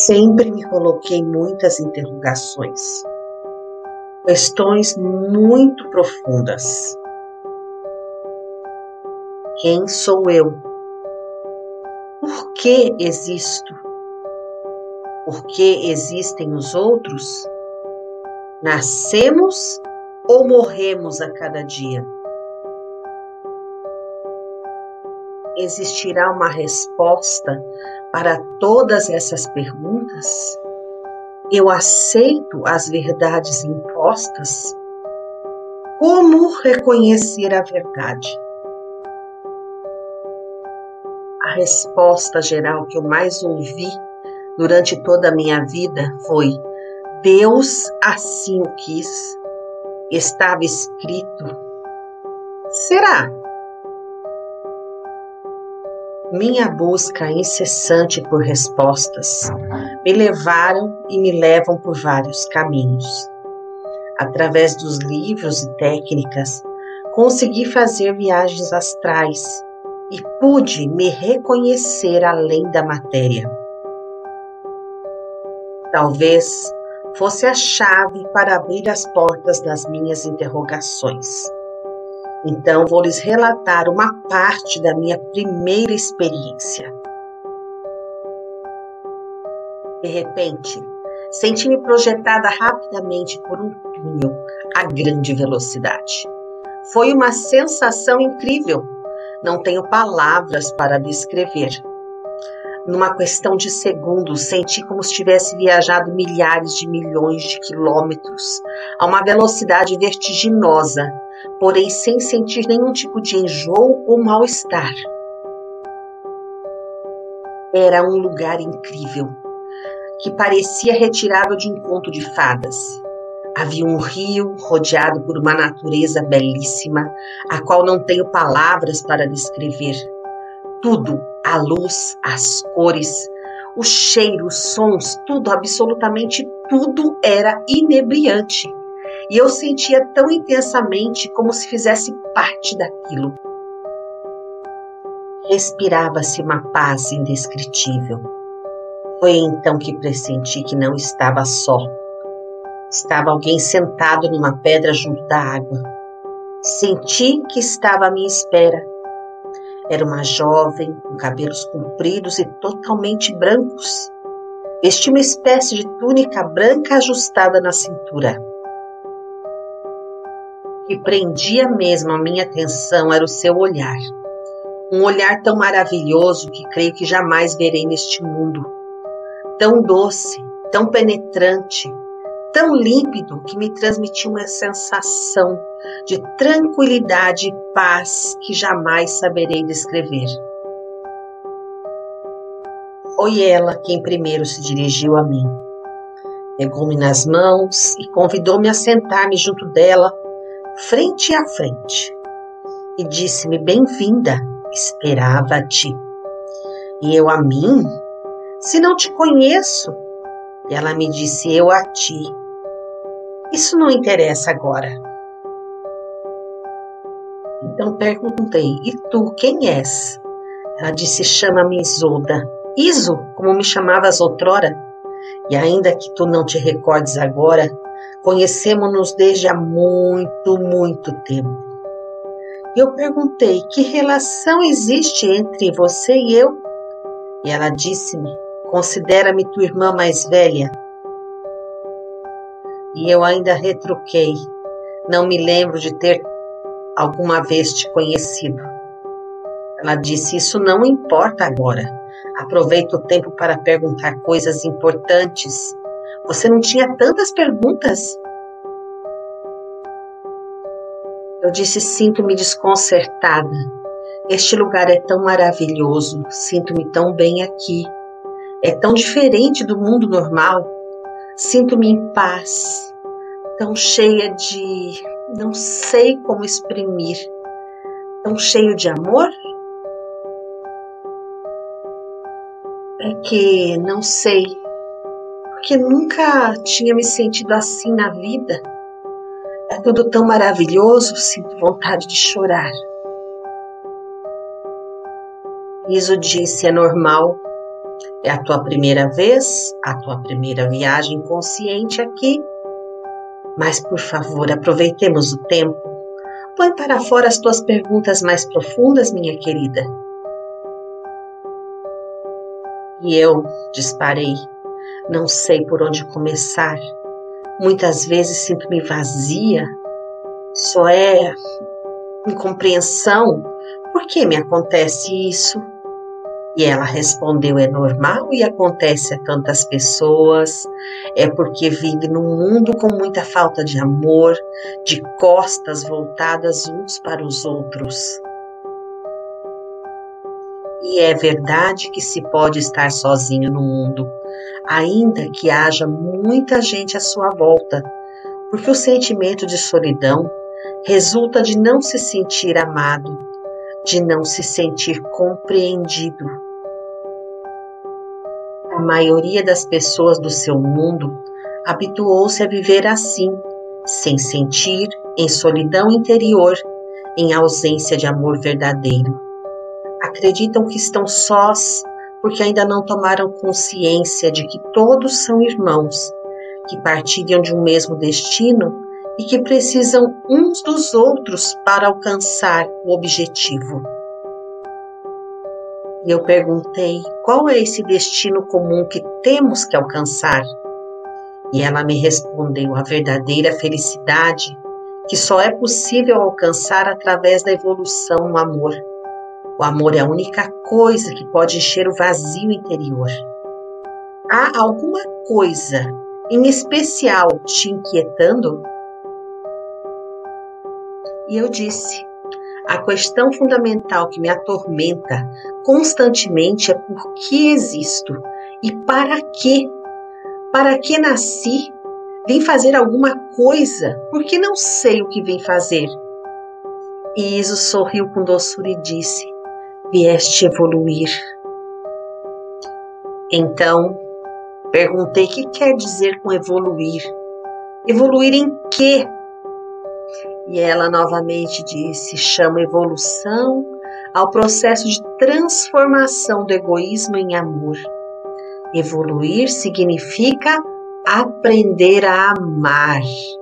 Sempre me coloquei muitas interrogações, questões muito profundas. Quem sou eu? Por que existo? Por que existem os outros? Nascemos ou morremos a cada dia? Existirá uma resposta para todas essas perguntas? Eu aceito as verdades impostas? Como reconhecer a verdade? A resposta geral que eu mais ouvi durante toda a minha vida foi: Deus assim o quis, estava escrito. Será? Minha busca incessante por respostas me levaram e me levam por vários caminhos. Através dos livros e técnicas, consegui fazer viagens astrais e pude me reconhecer além da matéria. Talvez fosse a chave para abrir as portas das minhas interrogações. Então, vou lhes relatar uma parte da minha primeira experiência. De repente, senti-me projetada rapidamente por um túnel a grande velocidade. Foi uma sensação incrível. Não tenho palavras para descrever. Numa questão de segundos, senti como se tivesse viajado milhares de milhões de quilômetros a uma velocidade vertiginosa, porém sem sentir nenhum tipo de enjoo ou mal-estar. Era um lugar incrível, que parecia retirado de um conto de fadas. Havia um rio rodeado por uma natureza belíssima, a qual não tenho palavras para descrever. Tudo, a luz, as cores, o cheiro, os sons, tudo, absolutamente tudo era inebriante. E eu sentia tão intensamente como se fizesse parte daquilo. Respirava-se uma paz indescritível. Foi então que pressenti que não estava só. Estava alguém sentado numa pedra junto da água. Senti que estava à minha espera. Era uma jovem, com cabelos compridos e totalmente brancos. Vestia uma espécie de túnica branca ajustada na cintura. O que prendia mesmo a minha atenção era o seu olhar. Um olhar tão maravilhoso que creio que jamais verei neste mundo. Tão doce, tão penetrante, tão límpido que me transmitia uma sensação de tranquilidade e paz que jamais saberei descrever. Foi ela quem primeiro se dirigiu a mim. Pegou-me nas mãos e convidou-me a sentar-me junto dela, frente a frente, e disse-me: bem-vinda, esperava-te. E eu: a mim? Se não te conheço. E ela me disse: eu a ti. Isso não interessa agora. Então perguntei: e tu, quem és? Ela disse: chama-me Isolda. Iso, como me chamavas outrora. E ainda que tu não te recordes agora, conhecemos-nos desde há muito, muito tempo. E eu perguntei: que relação existe entre você e eu? E ela disse-me: considera-me tua irmã mais velha. E eu ainda retruquei: não me lembro de ter alguma vez te conhecido. Ela disse: isso não importa agora. Aproveita o tempo para perguntar coisas importantes. Você não tinha tantas perguntas? Eu disse: sinto-me desconcertada. Este lugar é tão maravilhoso, sinto-me tão bem aqui. É tão diferente do mundo normal. Sinto-me em paz, tão cheia de... não sei como exprimir. Tão cheio de amor? É que não sei, porque nunca tinha me sentido assim na vida. É tudo tão maravilhoso, sinto vontade de chorar. Iso disse: é normal. É a tua primeira vez, a tua primeira viagem consciente aqui, mas por favor, aproveitemos o tempo. Põe para fora as tuas perguntas mais profundas, minha querida. E eu disparei. Não sei por onde começar. Muitas vezes sinto-me vazia. Só é incompreensão. Por que me acontece isso? E ela respondeu, é normal e acontece a tantas pessoas. É porque vive num mundo com muita falta de amor, de costas voltadas uns para os outros. E é verdade que se pode estar sozinho no mundo, ainda que haja muita gente à sua volta, porque o sentimento de solidão resulta de não se sentir amado, de não se sentir compreendido. A maioria das pessoas do seu mundo habituou-se a viver assim, sem sentir, em solidão interior, em ausência de amor verdadeiro. Acreditam que estão sós porque ainda não tomaram consciência de que todos são irmãos, que partilham de um mesmo destino e que precisam uns dos outros para alcançar o objetivo. E eu perguntei, qual é esse destino comum que temos que alcançar? E ela me respondeu, a verdadeira felicidade, que só é possível alcançar através da evolução no amor. O amor é a única coisa que pode encher o vazio interior. Há alguma coisa em especial te inquietando? E eu disse, a questão fundamental que me atormenta constantemente é por que existo e para quê? Para que nasci? Vim fazer alguma coisa? Porque não sei o que vim fazer. E Iso sorriu com doçura e disse, vieste evoluir. Então, perguntei o que quer dizer com evoluir? Evoluir em quê? E ela novamente disse, chama evolução ao processo de transformação do egoísmo em amor. Evoluir significa aprender a amar.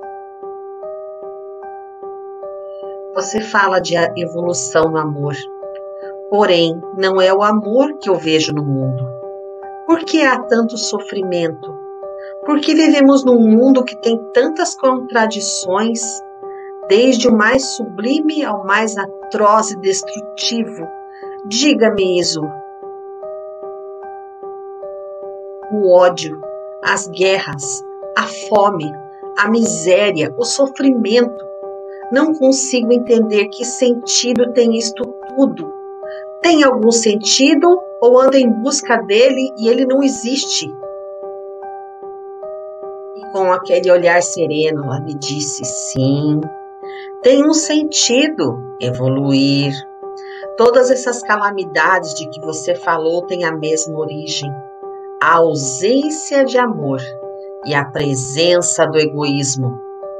Você fala de evolução no amor, porém não é o amor que eu vejo no mundo. Por que há tanto sofrimento? Por que vivemos num mundo que tem tantas contradições, desde o mais sublime ao mais atroz e destrutivo? Diga-me, Iso. O ódio, as guerras, a fome, a miséria, o sofrimento. Não consigo entender que sentido tem isto tudo. Tem algum sentido ou anda em busca dele e ele não existe? E com aquele olhar sereno, ela me disse, sim, tem um sentido, evoluir. Todas essas calamidades de que você falou têm a mesma origem. A ausência de amor e a presença do egoísmo.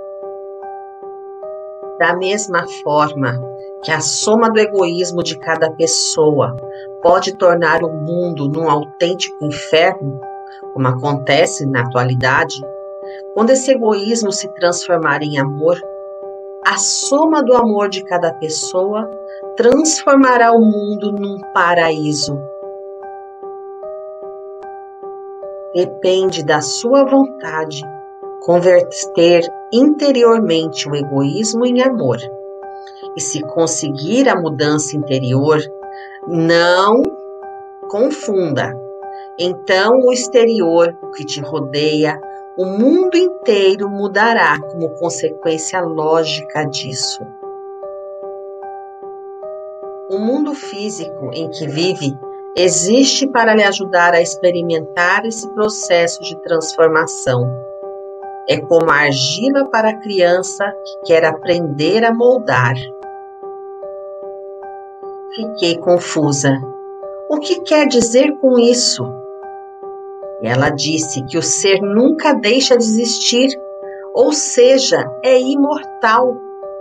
Da mesma forma que a soma do egoísmo de cada pessoa pode tornar o mundo num autêntico inferno, como acontece na atualidade, quando esse egoísmo se transformar em amor, a soma do amor de cada pessoa transformará o mundo num paraíso. Depende da sua vontade converter interiormente o egoísmo em amor. E se conseguir a mudança interior, não confunda. Então o exterior, o que te rodeia, o mundo inteiro mudará como consequência lógica disso. O mundo físico em que vive existe para lhe ajudar a experimentar esse processo de transformação. É como a argila para a criança que quer aprender a moldar. Fiquei confusa. O que quer dizer com isso? Ela disse que o ser nunca deixa de existir, ou seja, é imortal.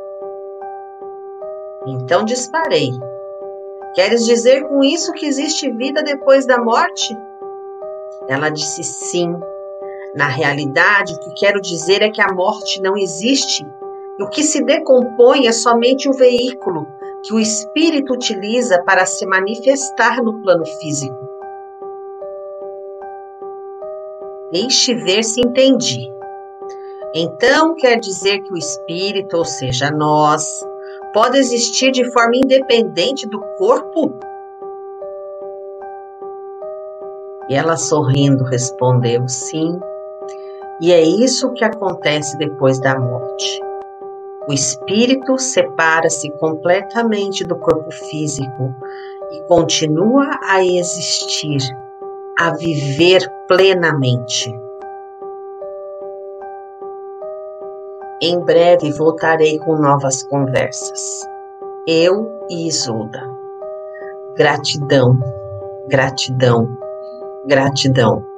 Então disparei. Queres dizer com isso que existe vida depois da morte? Ela disse sim. Na realidade, o que quero dizer é que a morte não existe. E o que se decompõe é somente o veículo que o espírito utiliza para se manifestar no plano físico. Deixe ver se entendi. Então, quer dizer que o espírito, ou seja, nós, pode existir de forma independente do corpo? E ela, sorrindo, respondeu sim. E é isso que acontece depois da morte. O espírito separa-se completamente do corpo físico e continua a existir, a viver plenamente. Em breve voltarei com novas conversas. Eu e Isolda. Gratidão, gratidão, gratidão.